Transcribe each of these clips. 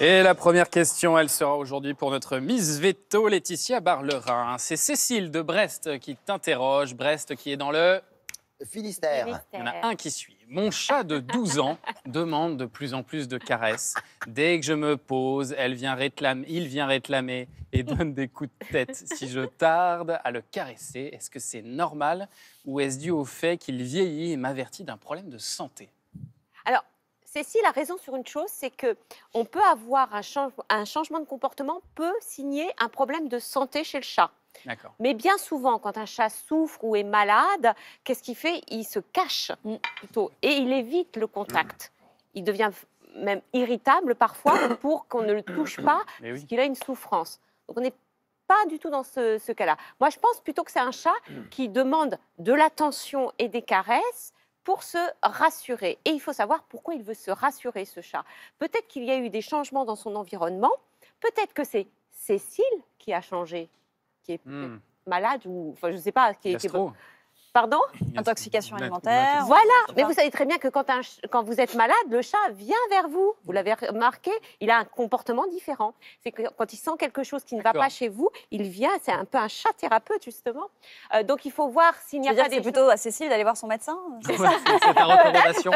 Et la première question, elle sera aujourd'hui pour notre Miss Veto, Laetitia Barlerin. C'est Cécile de Brest qui t'interroge. Brest qui est dans le Finistère. Il y en a un qui suit. Mon chat de 12 ans demande de plus en plus de caresses. Dès que je me pose, il vient réclamer et donne des coups de tête. Si je tarde à le caresser, est-ce que c'est normal ou est-ce dû au fait qu'il vieillit et m'avertit d'un problème de santé? Alors, Cécile a raison sur une chose, c'est qu'on peut avoir un changement de comportement peut signer un problème de santé chez le chat. D'accord. Mais bien souvent, quand un chat souffre ou est malade, qu'est-ce qu'il fait? Il se cache plutôt et il évite le contact. Il devient même irritable parfois pour qu'on ne le touche pas parce qu'il a une souffrance. Donc on n'est pas du tout dans ce cas-là. Moi, je pense plutôt que c'est un chat qui demande de l'attention et des caresses pour se rassurer. Et il faut savoir pourquoi il veut se rassurer, ce chat. Peut-être qu'il y a eu des changements dans son environnement. Peut-être que c'est Cécile qui a changé, qui est malade ou, enfin, je ne sais pas. Pardon? Intoxication alimentaire. Voilà, mais vous savez très bien que quand vous êtes malade, le chat vient vers vous. Vous l'avez remarqué, il a un comportement différent. C'est que quand il sent quelque chose qui ne va pas chez vous, il vient, c'est un peu un chat thérapeute justement. Donc il faut voir s'il n'y a pas des... C'est plutôt à Cécile d'aller voir son médecin? C'est ta recommandation.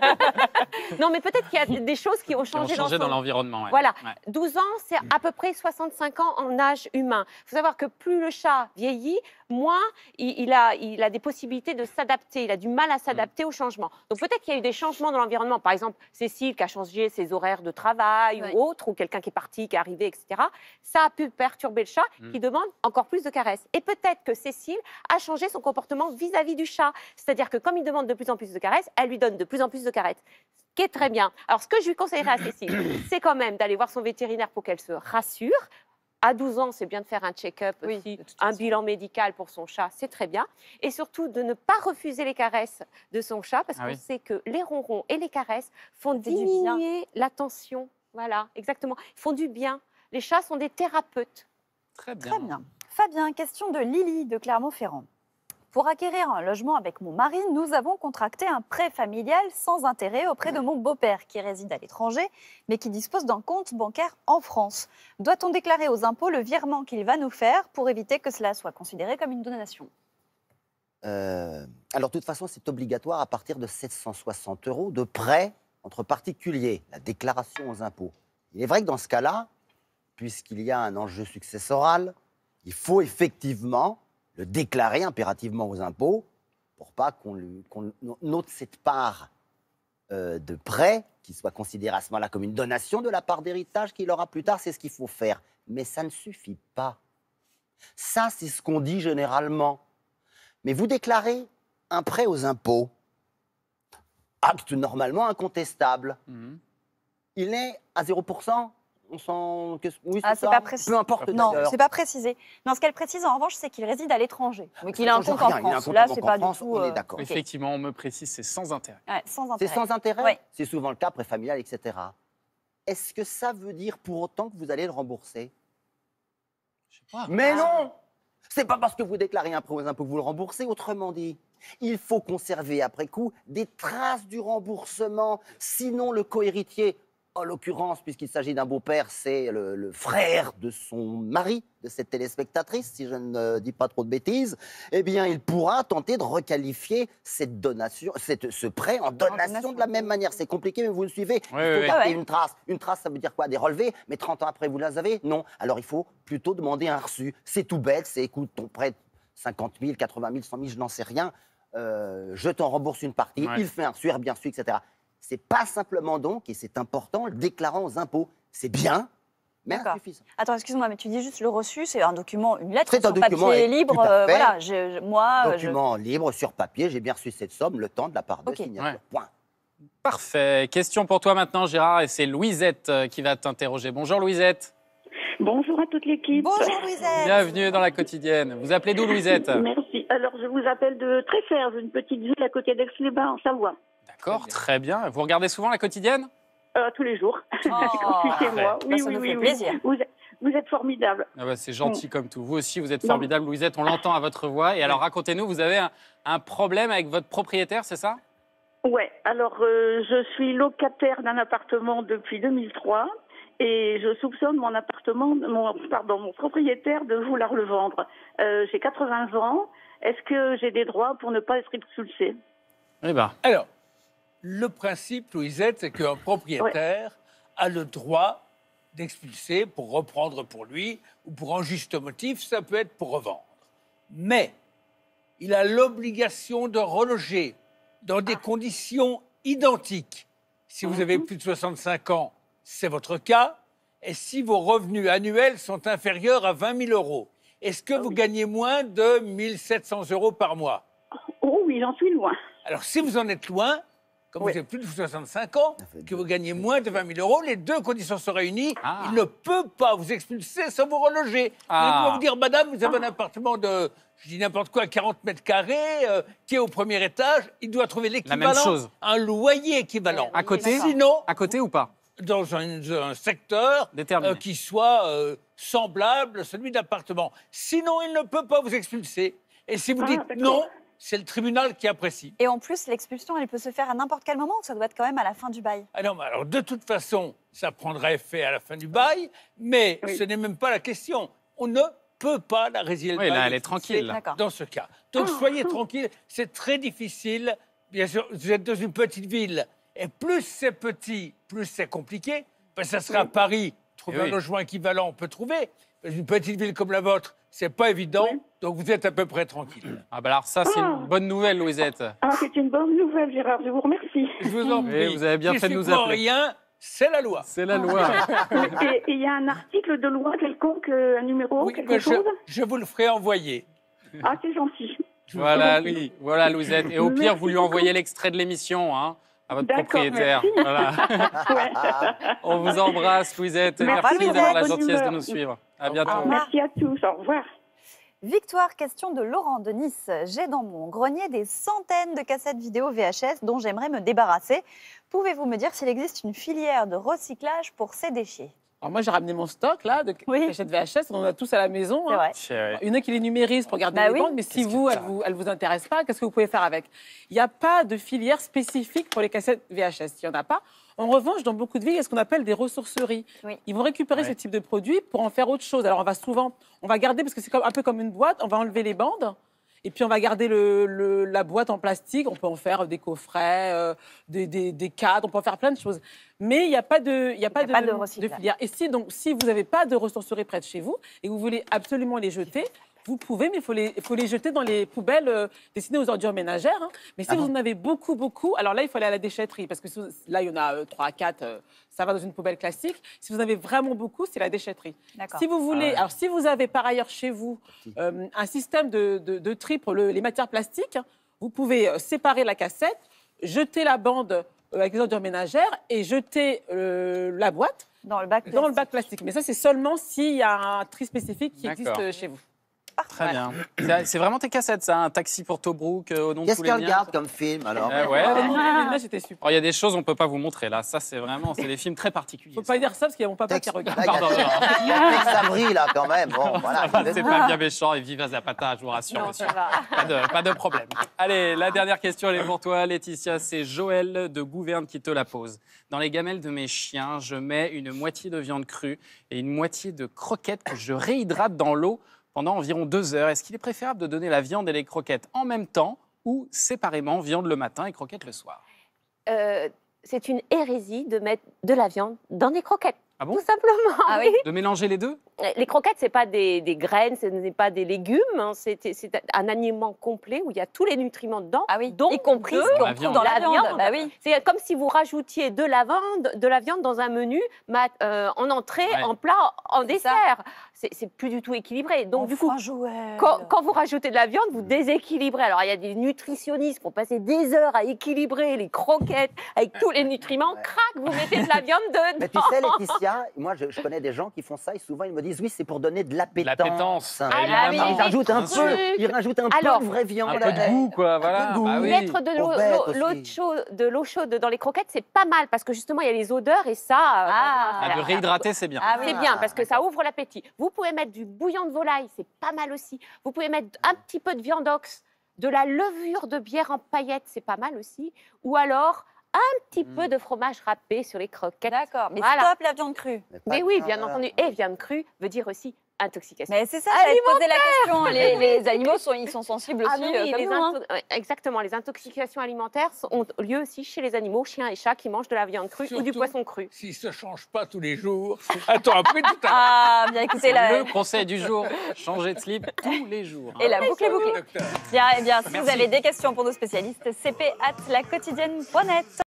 Non, mais peut-être qu'il y a des choses qui ont changé, dans l'environnement. Ouais. Voilà, 12 ans, c'est à peu près 65 ans en âge humain. Il faut savoir que plus le chat vieillit, moins il a des possibilités de s'adapter. Il a du mal à s'adapter au changement. Donc peut-être qu'il y a eu des changements dans l'environnement. Par exemple, Cécile qui a changé ses horaires de travail ou autre, ou quelqu'un qui est parti, qui est arrivé, etc. Ça a pu perturber le chat qui demande encore plus de caresses. Et peut-être que Cécile a changé son comportement vis-à-vis du chat. C'est-à-dire que comme il demande de plus en plus de caresses, elle lui donne de plus en plus de caresses. Ce qui est très bien. Alors ce que je lui conseillerais à Cécile, c'est quand même d'aller voir son vétérinaire pour qu'elle se rassure. À 12 ans, c'est bien de faire un check-up aussi, un bilan médical pour son chat, c'est très bien. Et surtout, de ne pas refuser les caresses de son chat, parce qu'on sait que les ronrons et les caresses font diminuer la tension. Voilà, exactement. Ils font du bien. Les chats sont des thérapeutes. Très bien. Très bien. Fabien, question de Lily de Clermont-Ferrand. Pour acquérir un logement avec mon mari, nous avons contracté un prêt familial sans intérêt auprès de mon beau-père qui réside à l'étranger, mais qui dispose d'un compte bancaire en France. Doit-on déclarer aux impôts le virement qu'il va nous faire pour éviter que cela soit considéré comme une donation? Alors, de toute façon, c'est obligatoire à partir de 760 € de prêt entre particuliers, la déclaration aux impôts. Il est vrai que dans ce cas-là, puisqu'il y a un enjeu successoral, il faut effectivement le déclarer impérativement aux impôts pour pas qu'on note cette part de prêt qui soit considérée à ce moment-là comme une donation de la part d'héritage qu'il aura plus tard. C'est ce qu'il faut faire. Mais ça ne suffit pas. Ça, c'est ce qu'on dit généralement. Mais vous déclarez un prêt aux impôts, acte normalement incontestable. Il est à 0%. Oui, c'est pas précisé. Peu importe. Non, c'est pas précisé. Non, ce qu'elle précise en revanche, c'est qu'il réside à l'étranger, mais qu'il a un compte en France. Là, c'est pas du tout. On est d'accord. Effectivement, on me précise, c'est sans intérêt. Ouais, sans intérêt. C'est sans intérêt. Oui. C'est souvent le cas préfamilial, etc. Est-ce que ça veut dire pour autant que vous allez le rembourser? Je sais pas. Mais non. C'est pas parce que vous déclarez un prêt aux impôts que vous le remboursez. Autrement dit, il faut conserver après coup des traces du remboursement. Sinon, le cohéritier, en l'occurrence, puisqu'il s'agit d'un beau-père, c'est le frère de son mari, de cette téléspectatrice, si je ne dis pas trop de bêtises, eh bien, il pourra tenter de requalifier cette donation, ce prêt en donation de la même manière. C'est compliqué, mais vous le suivez. Il faut garder une trace. Une trace, ça veut dire quoi? Des relevés, mais 30 ans après, vous les avez? Non. Alors, il faut plutôt demander un reçu. C'est tout bête, c'est, écoute, ton prêt, 50 000, 80 000, 100 000, je n'en sais rien. Je t'en rembourse une partie, il fait un reçu, bien sûr, etc. C'est pas simplement donc, et c'est important, le déclarant aux impôts. C'est bien, mais insuffisant. Attends, excuse-moi, mais tu dis juste le reçu, c'est un document, une lettre sur papier libre. Voilà, document libre sur papier, j'ai bien reçu cette somme, le temps de la part de signature. Point. Parfait. Question pour toi maintenant, Gérard, et c'est Louisette qui va t'interroger. Bonjour Louisette. Bonjour à toute l'équipe. Bonjour Louisette. Bienvenue dans la quotidienne. Vous appelez d'où Louisette? Merci. Alors, je vous appelle de Tréferge, une petite ville à côté d'Aix-les-Bains, en Savoie. D'accord, très bien. Vous regardez souvent la quotidienne? Tous les jours. Quand je suis chez moi. Oui, ça nous fait plaisir. Vous êtes formidable. Ah bah, c'est gentil comme tout. Vous aussi, vous êtes formidable, Louisette. On l'entend à votre voix. Et alors, racontez-nous, vous avez un problème avec votre propriétaire, c'est ça? Ouais. Alors, je suis locataire d'un appartement depuis 2003. Et je soupçonne mon appartement, mon propriétaire de vouloir le vendre. J'ai 80 ans. Est-ce que j'ai des droits pour ne pas être expulsée? Eh ben, Alors, le principe, Louisette, c'est qu'un propriétaire a le droit d'expulser pour reprendre pour lui ou pour un juste motif, ça peut être pour revendre. Mais il a l'obligation de reloger dans des conditions identiques. Si vous avez plus de 65 ans, c'est votre cas. Et si vos revenus annuels sont inférieurs à 20 000 euros, est-ce que vous gagnez moins de 1 700 euros par mois? Oh oui, j'en suis loin. Alors, si vous en êtes loin, comme vous avez plus de 65 ans, que vous gagnez moins de 20 000 euros, les deux conditions sont réunies. Ah. Il ne peut pas vous expulser sans vous reloger. Ah. Il va vous dire, madame, vous avez un appartement de, je dis n'importe quoi, 40 mètres carrés, qui est au premier étage. Il doit trouver l'équivalent, chose. un loyer équivalent. à côté, Sinon, à côté ou pas? dans un secteur Déterminé. qui soit semblable à celui d'appartement. Sinon, il ne peut pas vous expulser. Et si vous dites d'accord. non, c'est le tribunal qui apprécie. Et en plus, l'expulsion, elle peut se faire à n'importe quel moment ou ça doit être quand même à la fin du bail? Ah non, mais alors de toute façon, ça prendra effet à la fin du bail, mais ce n'est même pas la question. On ne peut pas la résilier. Oui, là, elle est tranquille. D'accord. Dans ce cas. Donc soyez tranquille, c'est très difficile. Bien sûr, vous êtes dans une petite ville, et plus c'est petit, plus c'est compliqué. Ben, ça sera à Paris, trouver Eh un oui. logement équivalent, on peut trouver. Dans une petite ville comme la vôtre, c'est pas évident, donc vous êtes à peu près tranquille. Ah bah alors ça, c'est une bonne nouvelle, Louisette. Ah, c'est une bonne nouvelle, Gérard. Je vous remercie. Je vous en Oui, prie. vous avez bien Si fait de c'est nous pour appeler. rien, c'est la loi. C'est la loi. Et il y a un article de loi quelconque, un numéro, Oui, quelque mais chose? je vous le ferai envoyer. Ah, c'est gentil. Voilà, oui, voilà, Louisette. Et au pire, vous lui envoyez l'extrait de l'émission, hein, à votre D'accord, propriétaire. merci. Voilà. Ouais. On vous embrasse, Louisette. Merci, Merci d'avoir la Louisette. gentillesse de Bonne nous suivre. À bientôt. Au revoir. Merci à tous. Au revoir. Victoire, question de Laurent de Nice. J'ai dans mon grenier des centaines de cassettes vidéo VHS dont j'aimerais me débarrasser. Pouvez-vous me dire s'il existe une filière de recyclage pour ces déchets? Alors moi, j'ai ramené mon stock là, de Oui. cachettes VHS. On en a tous à la maison. C'est hein. vrai. Chérie. Il y en a qui les numérisent pour garder Bah les oui. bandes, mais si elle vous intéresse pas, qu'est-ce que vous pouvez faire avec? Il n'y a pas de filière spécifique pour les cassettes VHS. Il n'y en a pas. En revanche, dans beaucoup de villes, il y a ce qu'on appelle des ressourceries. Oui. Ils vont récupérer ce type de produit pour en faire autre chose. Alors, on va garder, parce que c'est un peu comme une boîte, on va enlever les bandes. Et puis, on va garder la boîte en plastique. On peut en faire des coffrets, des cadres, on peut en faire plein de choses. Mais il n'y a pas de recyclage. filière. Et si vous n'avez pas de ressourcerie près de chez vous et que vous voulez absolument les jeter, vous pouvez, mais il faut les jeter dans les poubelles destinées aux ordures ménagères. hein. Mais si vous en avez beaucoup, alors là, il faut aller à la déchetterie. Parce que là, il y en a 3 à 4, ça va dans une poubelle classique. Si vous en avez vraiment beaucoup, c'est la déchetterie. D'accord. Si vous voulez, alors si vous avez par ailleurs chez vous un système de tri pour les matières plastiques, hein, vous pouvez séparer la cassette, jeter la bande avec les ordures ménagères et jeter la boîte Dans le bac dans le bac plastique. Mais ça, c'est seulement s'il y a un tri spécifique qui D'accord. existe chez vous. Très bien. C'est vraiment tes cassettes, ça, un taxi pour Tobruk au nom de Qu'est-ce tous les qu'elle miens. garde comme film alors? Ouais. Là, c'était super. Alors, il y a des choses on ne peut pas vous montrer là. Ça, c'est des films très particuliers. Faut pas dire ça parce qu'il y a mon papa qui regarde. Là, il y a- Pardon. il y a Tex Avery, là, quand même. Bon, voilà. C'est pas bien méchant et vive à Zapata, je vous rassure, Non, monsieur. ça va. Pas de problème. Allez, la dernière question, elle est pour toi, Laetitia. C'est Joël de Gouverne qui te la pose. Dans les gamelles de mes chiens, je mets une moitié de viande crue et une moitié de croquettes que je réhydrate dans l'eau pendant environ 2 heures. Est-ce qu'il est préférable de donner la viande et les croquettes en même temps ou séparément, viande le matin et croquettes le soir? C'est une hérésie de mettre de la viande dans des croquettes. Ah bon? Tout simplement. Ah oui. De mélanger les deux? Les croquettes, c'est pas des graines, ce n'est pas des légumes, hein, c'est un aliment complet où il y a tous les nutriments dedans, Ah oui, dont y compris de ce qu'on la trouve viande. dans la La viande. viande. Bah oui. C'est comme si vous rajoutiez de la viande dans un menu, en entrée, Ouais. en plat, en C'est ça. dessert. C'est plus du tout équilibré. Donc du coup, Enfin, Joël. quand vous rajoutez de la viande, vous déséquilibrez. Alors il y a des nutritionnistes pour passer des heures à équilibrer les croquettes avec tous les nutriments. Ouais. Crac, vous mettez de la viande dedans. Mais tu sais, Laetitia, moi, je connais des gens qui font ça et souvent, ils me disent oui, c'est pour donner de l'appétence. L'appétence, Ah évidemment. oui, Ils rajoutent un bien peu, sûr. ils rajoutent un Alors, peu de vraie viande. Un peu de goût, quoi, voilà. de goût. Bah oui. Mettre de Aux bêtes l'eau aussi. chaude dans les croquettes, c'est pas mal parce que justement, il y a les odeurs et ça. Ah, de réhydrater, c'est bien. Ah oui. C'est bien parce que ça ouvre l'appétit. Vous pouvez mettre du bouillon de volaille, c'est pas mal aussi. Vous pouvez mettre un petit peu de viande ox, de la levure de bière en paillettes, c'est pas mal aussi. Ou alors un petit peu de fromage râpé sur les croquettes. D'accord, mais Voilà. stop la viande crue. Mais oui, bien entendu. Et viande crue veut dire aussi intoxication. Mais c'est ça, j'allais te poser la question. Les animaux, ils sont sensibles aussi, Ah mais oui, comme les nous, hein. ouais, exactement. Les intoxications alimentaires ont lieu aussi chez les animaux, chiens et chats qui mangent de la viande crue ou du Surtout poisson cru. S'ils ne se changent pas tous les jours. Attends, après tout à Ah, bien écoutez, Le conseil du jour, changer de slip tous les jours. et la boucle est bouclée. docteur. Bien, eh bien, si Merci. vous avez des questions pour nos spécialistes, cp@laquotidienne.net.